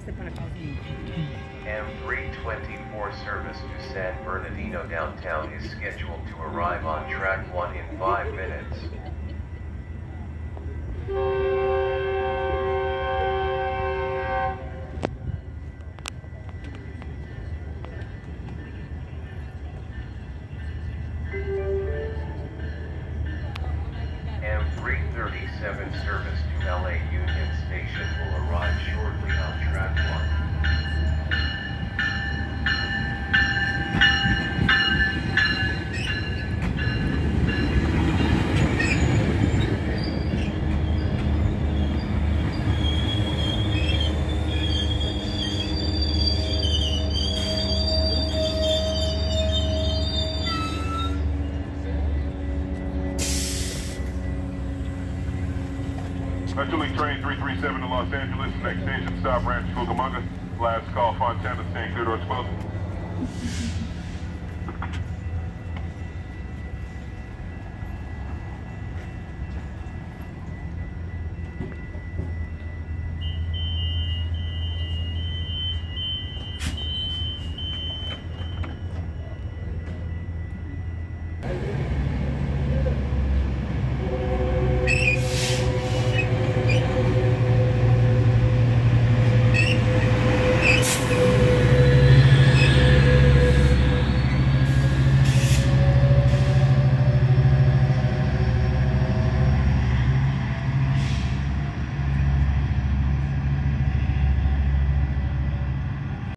M324 service to San Bernardino downtown is scheduled to arrive on track 1 in 5 minutes. M337 service to LA Union Station will arrive shortly on track 1. Metrolink train 337 to Los Angeles, next station stop Ranch Cucamonga. Last call Fontana, St. Theodore 12.